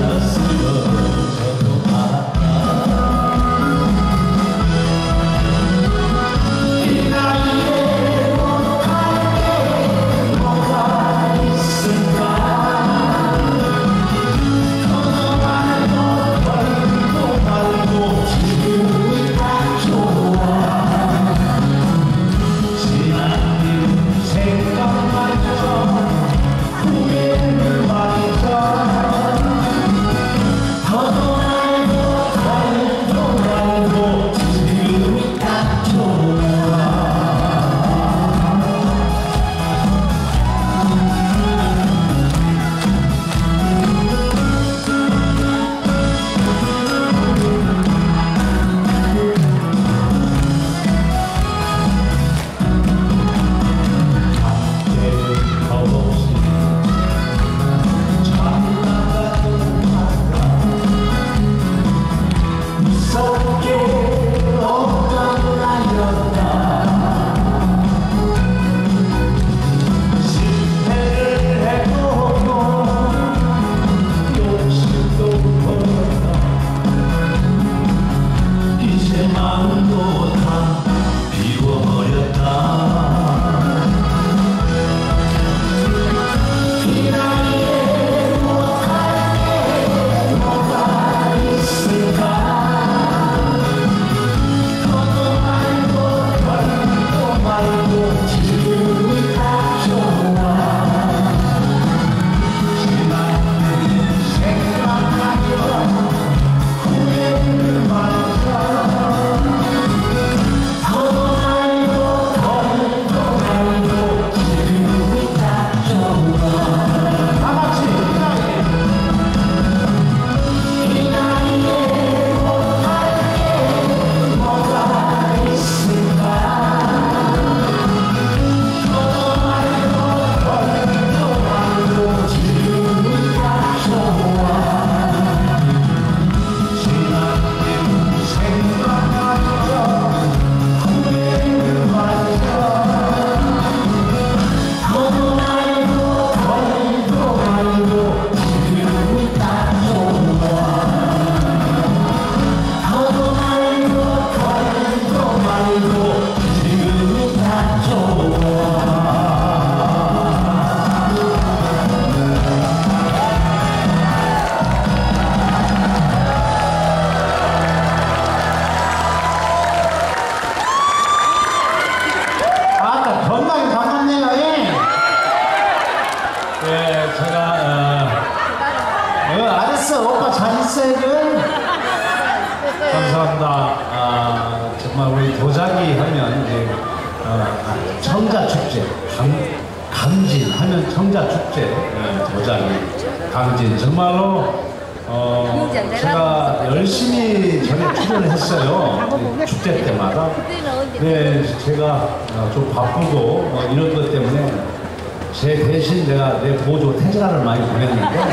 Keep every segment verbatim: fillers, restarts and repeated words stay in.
감사합니다. 아, 정말 우리 도자기 하면 이제 어, 청자 축제, 강, 강진 하면 청자 축제, 네, 도자기, 강진 정말로 어, 제가 열심히 전에 출연을 했어요. 네, 축제 때마다. 네, 제가 어, 좀 바쁘고 어, 이런 것 때문에 제 대신 내가 내 보조 태진아를 많이 보냈는데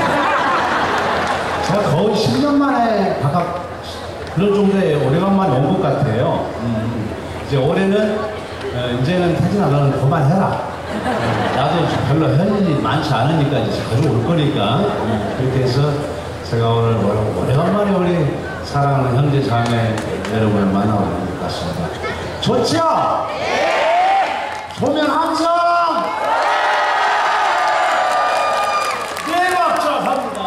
제가 거의 십 년 만에 바깥 그런 정도의 오래간만에 온 것 같아요. 음, 이제 올해는 어, 이제는 태진아 너는 그만해라. 어, 나도 별로 할 일이 많지 않으니까 이제 자주 올 거니까 음, 그렇게 해서 제가 오늘 오래간만에 우리 사랑하는 형제 자매 여러분을 만나보는 것 같습니다. 좋죠? 네! 조명 함성! 네 박자 갑니다.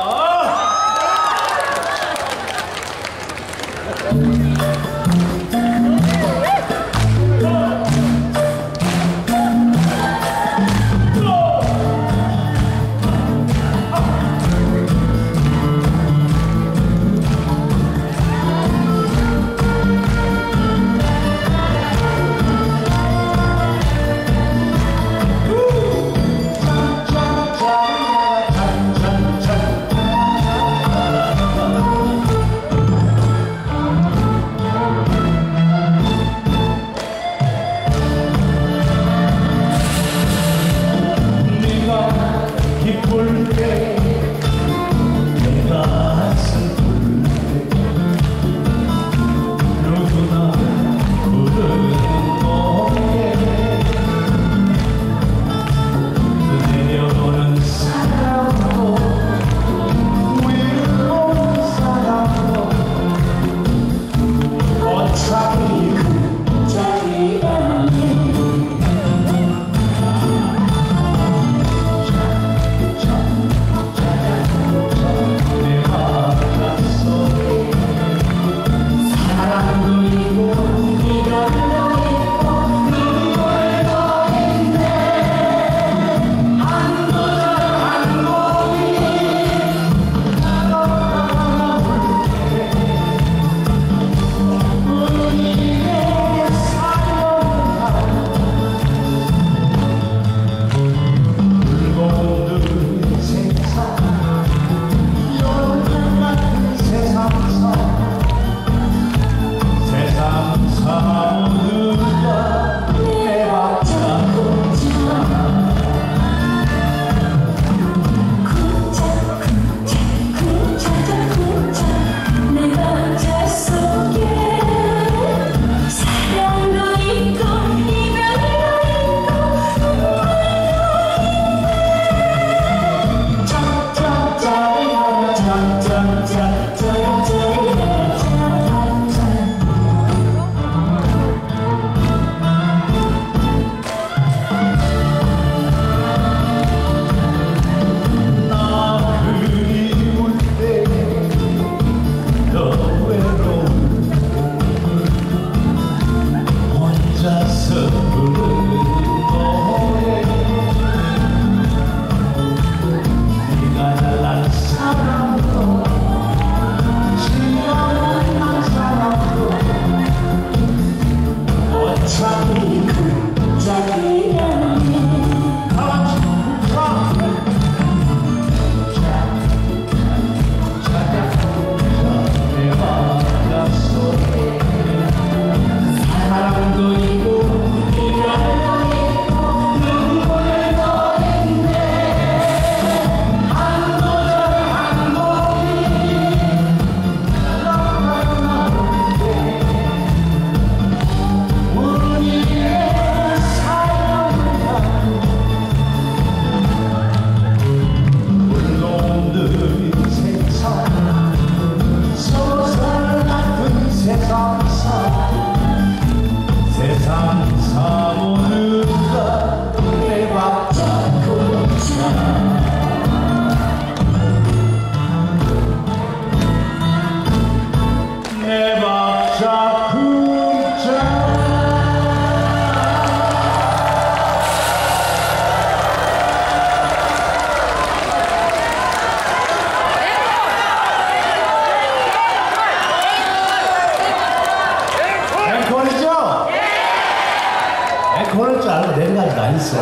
그럴 줄 알고 내려가지도 안 있어.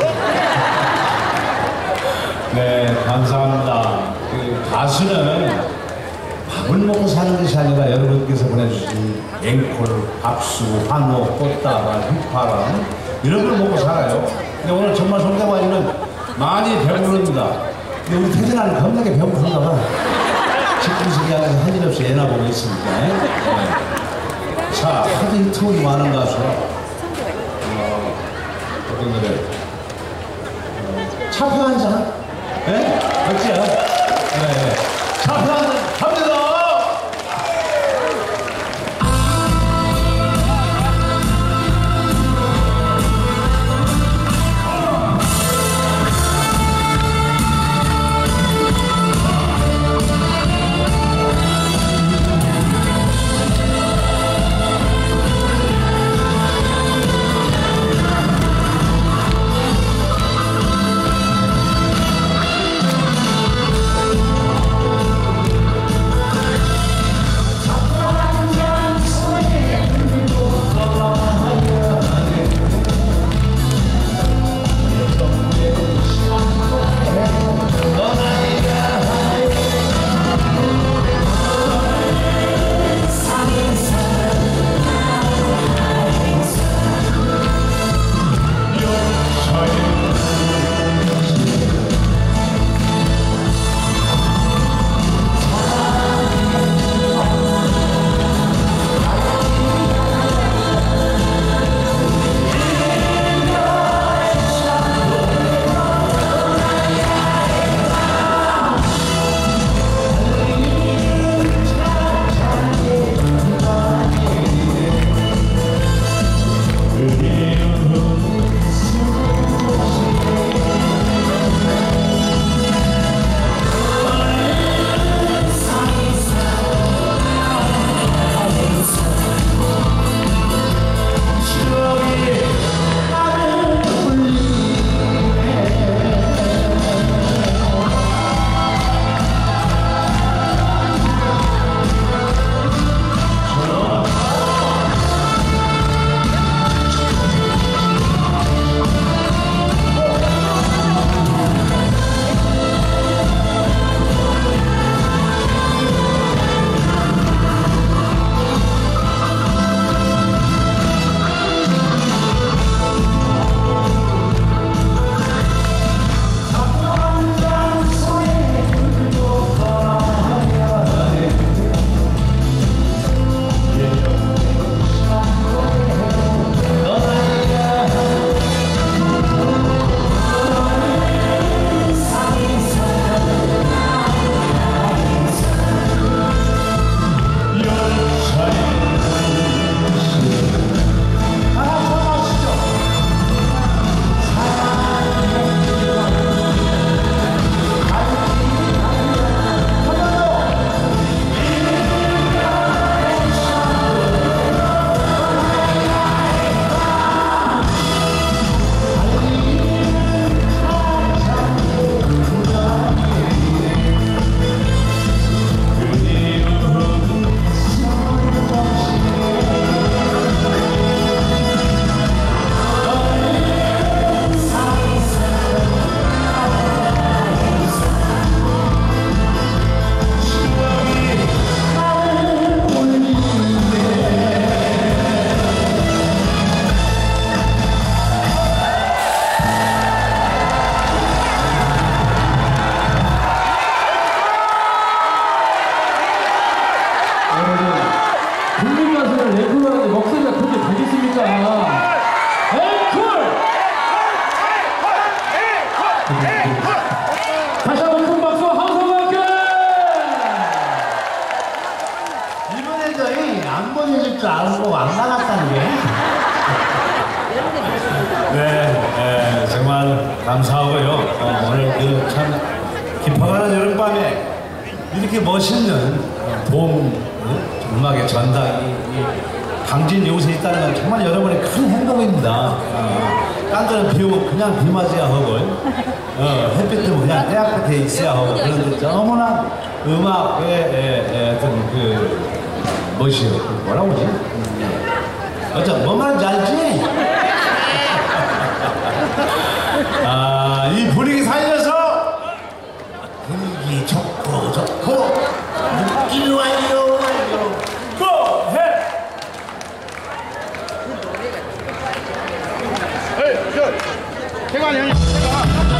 네, 감사합니다. 그 가수는 밥을 먹고 사는 것이 아니라 여러분께서 보내주신 앵콜, 박수, 환호, 꽃다발, 휘파람 이런 걸 먹고 살아요. 근데 오늘 정말 송대관이는 많이 배부릅니다. 근데 우리 태진아는 겁나게 배고픈가 봐. 직분식이 안에서 한 일 없이 애나 보고 있습니다. 네. 자, 하도 히트곡이 많은 가수. 어, 어떤 노래? 어, 차표 한 잔? 네? 어찌요? 네. 차표 한 잔 갑니다! 국민 가수는 앵콜 하는데 목소리가 그렇게 되겠습니까? 앵콜! 다시 한번 큰 박수 함성과 함께! 이번에 저희 안 보내줄 줄 알고 안 나갔다는 게. 네, 네, 정말 감사하고요. 어, 오늘 그 참 깊어가는 여름밤에 이렇게 멋있는 봄 음악의 전당이 강진 이곳에 있다는 건 정말 여러분의 큰 행복입니다. 어, 딴 데는 비 오고 그냥 비 맞아야 하고 어, 햇빛도 그냥 내 앞에 있어야 하고 그런데 너무나 음악의 어떤 그 멋이요. 뭐라고 그러지? 어쩌 뭐 말인지 알지? 아, 이 분위기 살려서 분위기 좋고 좋고 느낌 와요 와요 고! 해! 에이, 저, 태관이 형님, 태관.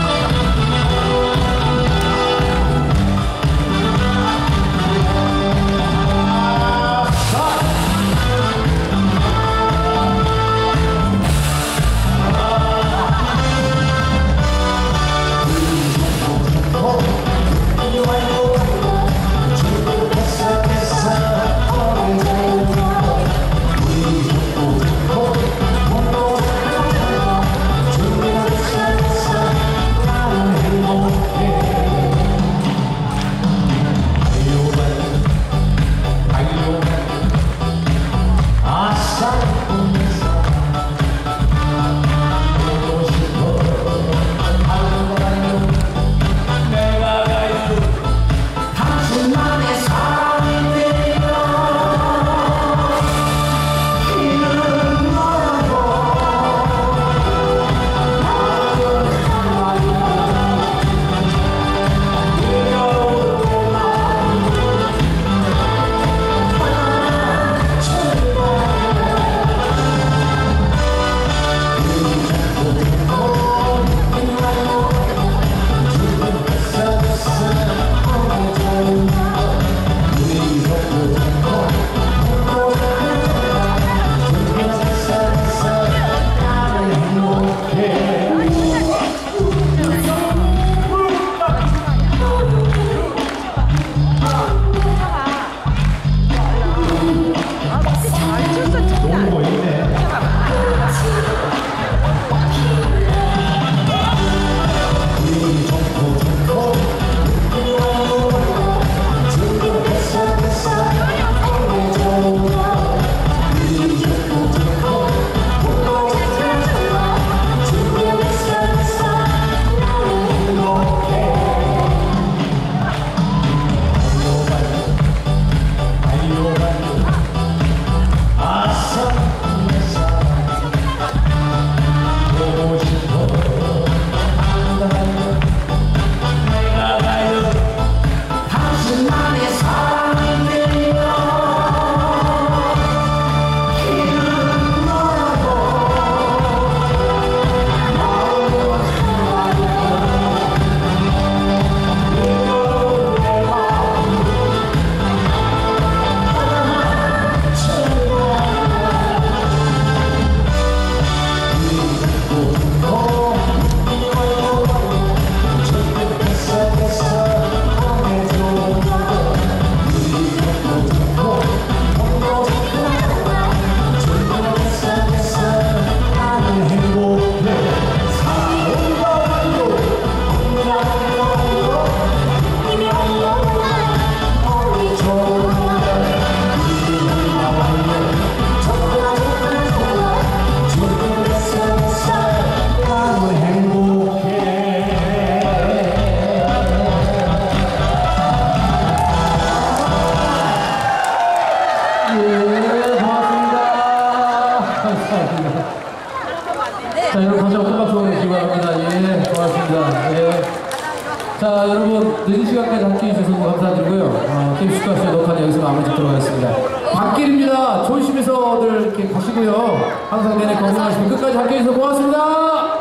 자, 여러분 다시 한번 큰 박수 보내주시기 바랍니다. 예, 고맙습니다. 예. 자, 여러분 늦은 시간까지 함께해 주셔서 너무 감사드리고요. 어, 케이비씨 가수의 녹화는 여기서 마무리 짓도록 하겠습니다. 갓길입니다. 조심해서들 이렇게 가시고요. 항상 내내 건강하시고 끝까지 함께해 주셔서 고맙습니다.